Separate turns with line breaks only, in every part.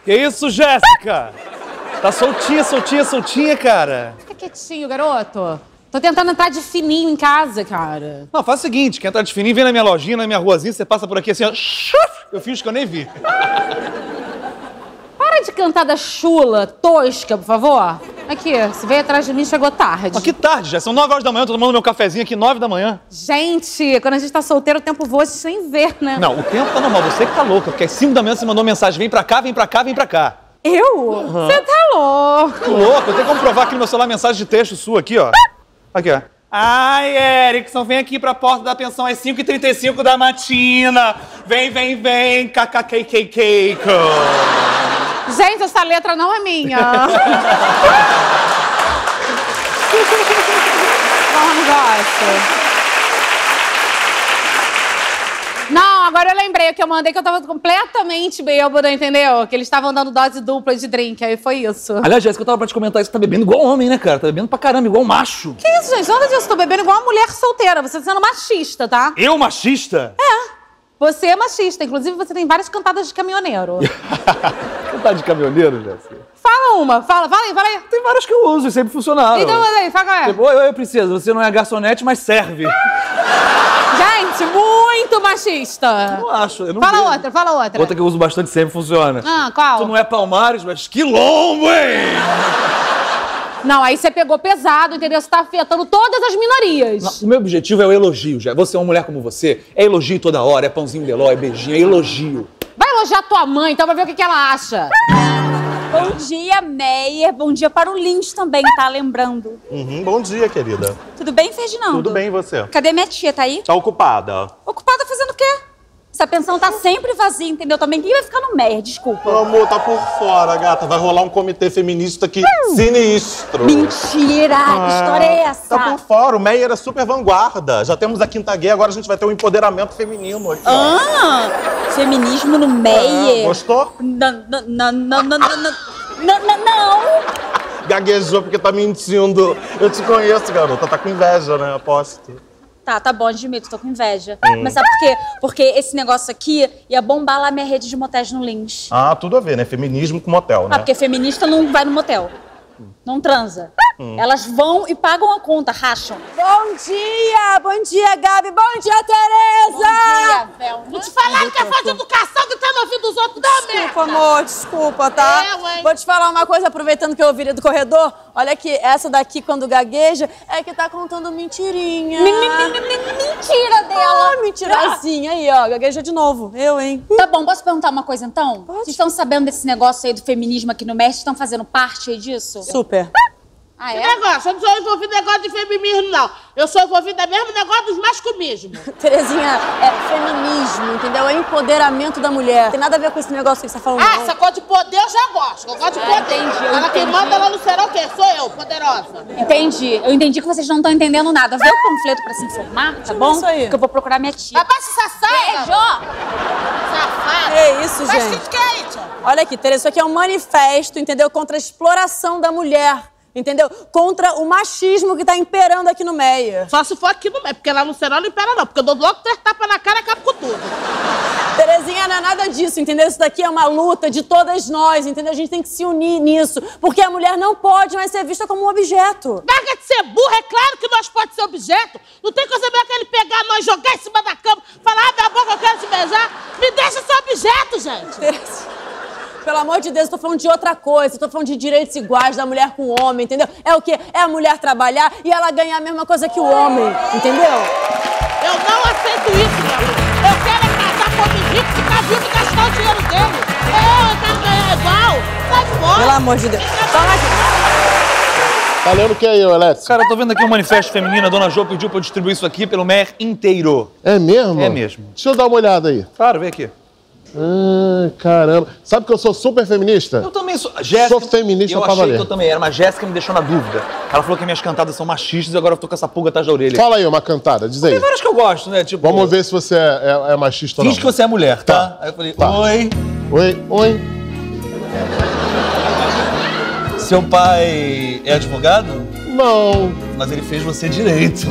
Que isso, Jéssica? Tá soltinha, cara.
Fica quietinho, garoto. Tô tentando entrar de fininho em casa, cara.
Não, faz o seguinte, quer entrar de fininho, vem na minha lojinha, na minha ruazinha, você passa por aqui assim, ó. Eu finjo que eu nem vi.
Para de cantada chula, tosca, por favor. Aqui, você veio atrás de mim, chegou tarde.
Mas que tarde, já são 9 horas da manhã, tô tomando meu cafezinho aqui, 9 da manhã.
Gente, quando a gente tá solteiro, o tempo voa, a gente nem vê, né?
Não, o tempo tá normal, você que tá louca, porque às 5 da manhã você mandou mensagem, vem pra cá, vem pra cá, vem pra cá.
Eu? Você tá louco.
Que louco, eu tenho como provar aqui no meu celular mensagem de texto sua aqui, ó. Aqui, ó. Ai, Erickson, vem aqui pra porta da pensão às 5h35 da matina. Vem, kkkk.
Gente, essa letra não é minha. Bom negócio. Não, agora eu lembrei que eu mandei que eu tava completamente bêbada, entendeu? Que eles estavam dando dose dupla de drink, aí foi isso.
Aliás, Jéssica, eu tava pra te comentar isso, tá bebendo igual homem, né, cara? Tá bebendo pra caramba, igual macho.
Que isso, gente? Nada disso, tô bebendo igual uma mulher solteira. Você tá sendo machista, tá?
Eu, machista?
É. Você é machista. Inclusive, você tem várias cantadas de caminhoneiro.
Cantada de caminhoneiro, Jéssica?
Fala uma. Fala aí.
Tem várias que eu uso e sempre funcionaram.
Então, manda aí, fala qual é.
Tipo, oi, princesa, você não é garçonete, mas serve.
Gente, muito machista.
Eu não acho, eu não
Fala
vejo.
outra, fala outra.
Outra que eu uso bastante sempre funciona.
Ah, qual?
Tu não é Palmares, mas quilombo, hein?
Não, aí você pegou pesado, entendeu? Você tá afetando todas as minorias.
Não, o meu objetivo é o elogio, já. Você é uma mulher como você, é elogio toda hora, é pãozinho de ló, é beijinho, é elogio.
Vai elogiar tua mãe, então, pra ver o que ela acha.
Bom dia, Meyer. Bom dia para o Lins também, tá lembrando?
Bom dia, querida.
Tudo bem, Ferdinando?
Tudo bem, e você?
Cadê minha tia? Tá aí?
Tá ocupada?
Ocupada fazendo o quê? Essa pensão tá sempre vazia, entendeu? Também quem vai ficar no Meyer, desculpa.
Meu amor, tá por fora, gata. Vai rolar um comitê feminista aqui sinistro.
Mentira! Que história é essa?
Tá por fora. O Meyer é super vanguarda. Já temos a quinta gay, agora a gente vai ter um empoderamento feminino aqui.
Ah! Feminismo no Meyer?
Gostou?
Não.
Gaguejou porque tá mentindo. Eu te conheço, garota. Tá com inveja, né? Aposto.
Tá bom, admito, tô com inveja. Mas sabe por quê? Porque esse negócio aqui ia bombar lá minha rede de motéis no Lins.
Ah, tudo a ver, né? Feminismo com motel, né?
Ah, porque feminista não vai no motel. Não transa. Elas vão e pagam a conta, racham.
Bom dia, Gabi. Bom dia, Tereza.
Bom dia, Velma.
Vou te falar que é falta de educação que tá no ouvido dos outros também.
Desculpa, amor, desculpa, tá? Vou te falar uma coisa, aproveitando que eu ouvi do corredor. Olha aqui, essa daqui, quando gagueja, é que tá contando mentirinha.
Mentira dela.
Ah, mentirazinha. Aí, ó, gagueja de novo. Eu, hein?
Tá bom, posso perguntar uma coisa então?
Pode.
Vocês estão sabendo desse negócio aí do feminismo aqui no México? Estão fazendo parte aí disso?
Super.
Ah,
Que
é?
negócio? Eu não sou envolvida em negócio de feminismo, não. Eu sou envolvida mesmo no negócio dos masculismos.
Terezinha, é feminismo, entendeu? É empoderamento da mulher. Tem nada a ver com esse negócio que você tá falando,
Ah,
não.
essa coisa de poder eu já gosto. Eu gosto de poder.
entendi,
Ela quem manda lá no será o quê? Sou eu, poderosa.
Entendi. Eu entendi que vocês não estão entendendo nada. Vê o panfleto pra se informar, tá bom?
isso aí.
Que eu vou procurar minha tia.
Abaixa essa saia. Safada.
É isso,
Mas
gente.
o que é isso?
Olha aqui, Tereza, isso aqui é um manifesto, entendeu? Contra a exploração da mulher. Entendeu? Contra o machismo que tá imperando aqui no Meyer.
Só se for aqui no meio, porque lá no serão não impera não. Porque eu dou logo 3 tapas na cara e acabo com tudo.
Terezinha, não é nada disso, entendeu? Isso daqui é uma luta de todas nós, entendeu? A gente tem que se unir nisso. Porque a mulher não pode mais ser vista como um objeto.
Larga de ser burra, é claro que nós pode ser objeto. Não tem coisa melhor que ele pegar nós, jogar em cima da cama, falar, minha boca, eu quero te beijar. Me deixa ser objeto, gente.
Tereza, pelo amor de Deus, eu tô falando de outra coisa. Eu tô falando de direitos iguais da mulher com o homem, entendeu? É o quê? É a mulher trabalhar e ela ganhar a mesma coisa que o homem, entendeu?
Eu não aceito isso, meu amor. Eu quero é casar com o homem rico, ficar vivo e gastar o dinheiro dele. Eu quero ganhar igual. Sai fora.
Pelo amor de Deus. Toma aqui.
Tá lendo o que aí, Alex?
Cara, eu tô vendo aqui um manifesto feminino, a dona Jo pediu pra eu distribuir isso aqui pelo Meyer inteiro.
É mesmo?
É mesmo.
Deixa eu dar uma olhada aí.
Claro, vem aqui.
Ah, caramba. Sabe que eu sou super feminista?
Eu também sou. Jéssica,
Sou feminista
eu
pra
achei
valer.
que eu também era, mas Jéssica me deixou na dúvida. Ela falou que minhas cantadas são machistas e agora eu tô com essa pulga atrás da orelha.
Fala aí uma cantada, diz aí.
Tem várias que eu gosto, né? Tipo,
Vamos ver se você é machista ou não.
finge que você é mulher, tá?
Tá.
Aí eu falei,
Tá.
oi,
Oi.
seu pai é advogado?
Não.
Mas ele fez você direito.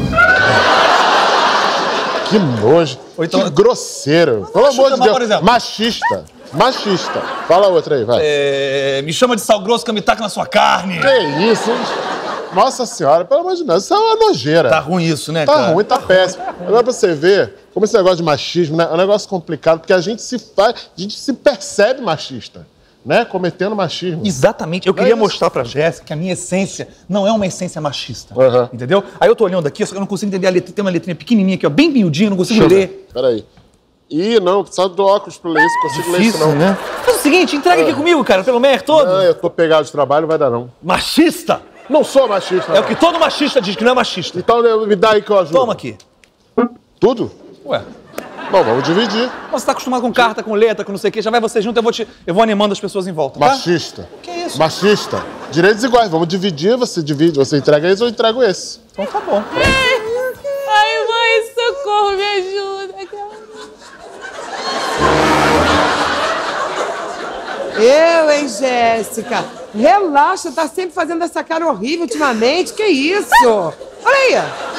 Que nojo.
Ou então-
Que grosseiro. Pelo
acho
amor de
que, por
Deus.
exemplo-
Machista.
Machista. Fala outra aí, vai.
Me chama de sal grosso que eu me taco na sua carne.
Que isso, hein? Nossa senhora, pelo amor de Deus, isso é uma nojeira.
Tá ruim isso, né,
Tá
cara?
ruim, tá péssimo. Agora pra você ver como esse negócio de machismo, né, é um negócio complicado, porque a gente se percebe machista, né? Cometendo machismo.
Exatamente. Eu queria mostrar pra Jéssica que a minha essência não é uma essência machista. Entendeu? Aí eu tô olhando aqui, só que eu não consigo entender a letra. Tem uma letrinha pequenininha aqui, ó, bem miudinha, eu não consigo ler.
Peraí. Ih, não, precisa do óculos pra ler isso, consigo ler isso não.
Né? Faz o seguinte, entrega aqui comigo, cara, pelo MER todo.
Não, eu tô pegado de trabalho, não vai dar não.
Machista?
Não sou machista, não.
É o que todo machista diz, que não é machista.
Então me dá aí que eu ajudo.
Toma aqui.
Tudo?
Ué.
Bom, vamos dividir.
Você tá acostumado com carta, com letra, com não sei o quê, já vai você junto, eu vou animando as pessoas em volta, tá?
Machista.
Que isso?
Machista. Direitos iguais, vamos dividir, você divide, você entrega esse, eu entrego esse.
Então tá bom.
Ai, mãe, socorro, me ajuda, cara.
Eu, hein, Jéssica? Relaxa, tá sempre fazendo essa cara horrível ultimamente. Que isso? Olha aí.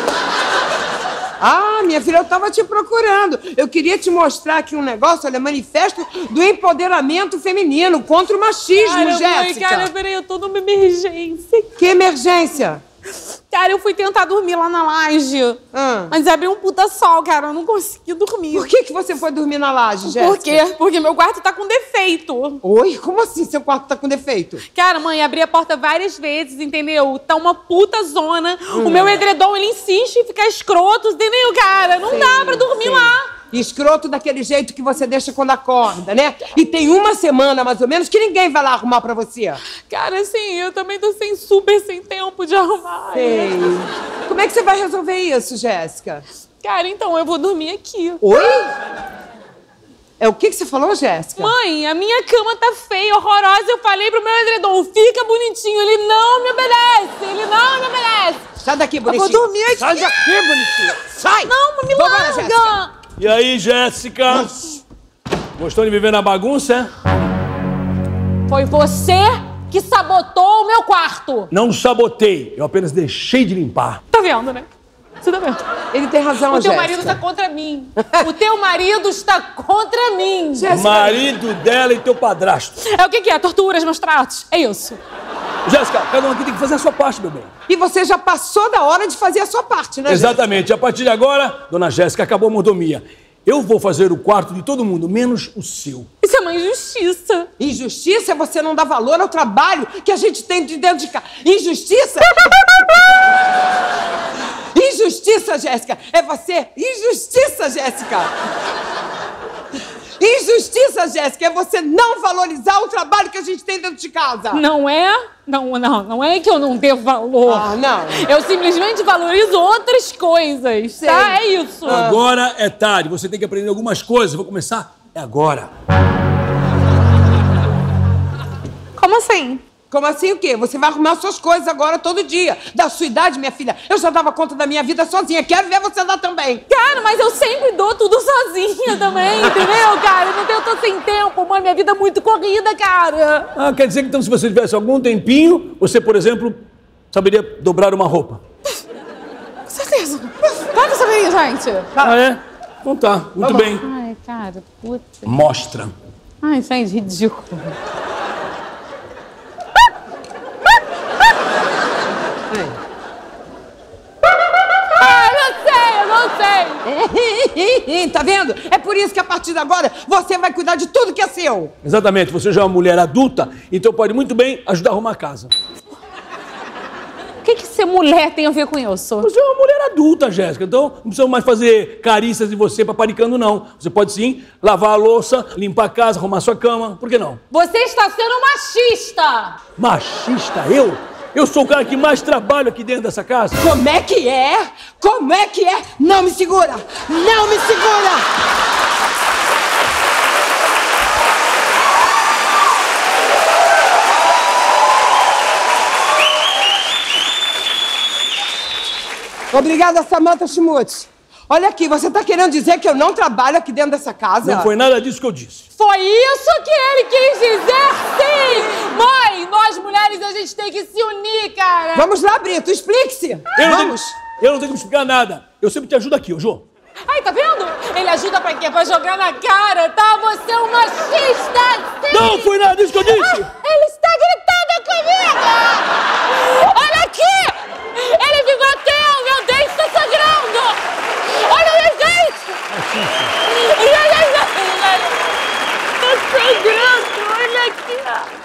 Ah, minha filha, eu tava te procurando. Eu queria te mostrar aqui um negócio, olha, manifesto do empoderamento feminino contra o machismo, Jéssica.
Cara, peraí, eu tô numa emergência.
Que emergência?
Cara, eu fui tentar dormir lá na laje. Mas abriu um puta sol, cara. Eu não consegui dormir.
Por que você foi dormir na laje, Jéssica?
Por quê? Porque meu quarto tá com defeito.
Oi? Como assim seu quarto tá com defeito?
Cara, mãe, abri a porta várias vezes, entendeu? Tá uma puta zona. O meu edredom, ele insiste em ficar escroto, entendeu, cara? Não dá pra dormir lá.
Escroto daquele jeito que você deixa quando acorda, né? E tem uma semana, mais ou menos, que ninguém vai lá arrumar pra você.
Cara, assim, eu também tô super sem tempo de arrumar.
Sei. Como é que você vai resolver isso, Jéssica?
Cara, então, eu vou dormir aqui.
Oi? É o que você falou, Jéssica?
Mãe, a minha cama tá feia, horrorosa. Eu falei pro meu edredom, fica bonitinho. Ele não me obedece, ele não me obedece.
Sai daqui, bonitinho.
Eu vou dormir aqui.
Sai daqui, bonitinho. Sai.
Não, me
Vambora,
larga.
Jéssica.
E aí, Jéssica? Gostou de viver na bagunça?
Foi você que sabotou o meu quarto.
Não sabotei, eu apenas deixei de limpar.
Tá vendo, né? Você tá vendo?
Ele tem razão,
O teu
Jéssica.
marido está contra mim. O teu marido está contra mim.
Jéssica.
Marido dela e teu padrasto.
É o que é? Torturas, maus tratos? É isso.
Jéssica, cada um aqui tem que fazer a sua parte, meu bem.
E você já passou da hora de fazer a sua parte, né,
Exatamente. A partir de agora, dona Jéssica, acabou a mordomia. Eu vou fazer o quarto de todo mundo, menos o seu.
Isso é uma injustiça.
Injustiça é você não dar valor ao trabalho que a gente tem de dentro de casa. Injustiça? Injustiça, Jéssica, é você. Injustiça, Jéssica. Injustiça, Jéssica, é você não valorizar o trabalho que a gente tem dentro de casa.
Não é? Não é que eu não dê valor.
Ah, não.
Eu simplesmente valorizo outras coisas, tá? É isso.
Agora é tarde, você tem que aprender algumas coisas. Eu vou começar agora.
Como assim?
Como assim o quê? Você vai arrumar suas coisas agora todo dia. Da sua idade, minha filha, eu já dava conta da minha vida sozinha. Quero ver você dar também.
Cara, mas eu sempre dou tudo sozinha também, entendeu, cara? Eu tô sem tempo, mãe. Minha vida é muito corrida, cara.
Ah, quer dizer que então se você tivesse algum tempinho, você, por exemplo, saberia dobrar uma roupa.
Com certeza. Claro que eu saberia, gente.
Ah, é? Então tá, muito bem.
Ai, cara, puta.
Mostra.
Ai, gente, ridículo. Eu não sei.
Tá vendo? É por isso que a partir de agora você vai cuidar de tudo que é seu.
Exatamente, você já é uma mulher adulta, então pode muito bem ajudar a arrumar a casa.
O que ser mulher tem a ver com isso?
Você é uma mulher adulta, Jéssica, então não precisa mais fazer carícias de você paparicando, não. Você pode sim lavar a louça, limpar a casa, arrumar sua cama, por que não?
Você está sendo machista.
Machista? Eu? Eu sou o cara que mais trabalha aqui dentro dessa casa.
Como é que é? Como é que é? Não me segura! Não me segura! Obrigada, Samantha Schmutz. Olha aqui, você tá querendo dizer que eu não trabalho aqui dentro dessa casa?
Não foi nada disso que eu disse.
Foi isso que ele quis dizer, sim! Mãe, nós mulheres, a gente tem que se unir, cara!
Vamos lá, Brito, explique-se! Vamos!
Eu não tenho que explicar nada. Eu sempre te ajudo aqui, ô Jô.
Ah,
Ai, tá vendo? Ele ajuda pra quê? Pra jogar na cara, tá? Você é um machista, sim!
Não foi nada disso que eu disse!
Ele está gritando comigo! Olha aqui! Ele me bateu! Meu dente está sangrando! Olha meu dente! Tá sangrando! Olha aqui!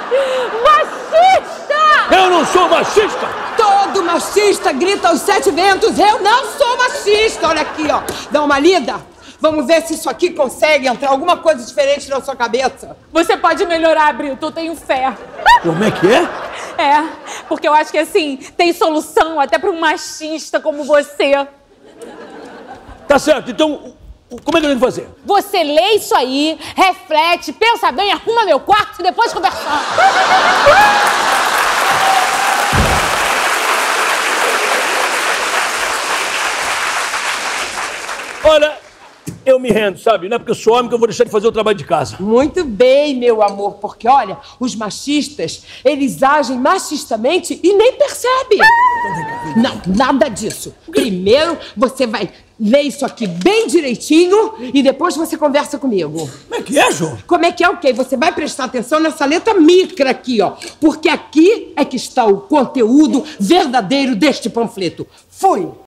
Machista!
Eu não sou machista!
Todo machista grita aos 7 ventos. Eu não sou machista. Olha aqui, ó. Dá uma lida. Vamos ver se isso aqui consegue entrar alguma coisa diferente na sua cabeça.
Você pode melhorar, Brito. Eu tenho fé.
Como é que é?
É, porque eu acho que, assim, tem solução até pra um machista como você.
Tá certo, então, como é que eu tenho que fazer?
Você lê isso aí, reflete, pensa bem, arruma meu quarto e depois conversamos.
Olha, eu me rendo, sabe? Não é porque eu sou homem que eu vou deixar de fazer o trabalho de casa.
Muito bem, meu amor, porque olha, os machistas, eles agem machistamente e nem percebem. Não, nada disso. Primeiro, você vai ler isso aqui bem direitinho e depois você conversa comigo.
Como é que é, Jô?
Como é que é o quê? Você vai prestar atenção nessa letra micra aqui, ó. Porque aqui é que está o conteúdo verdadeiro deste panfleto. Fui!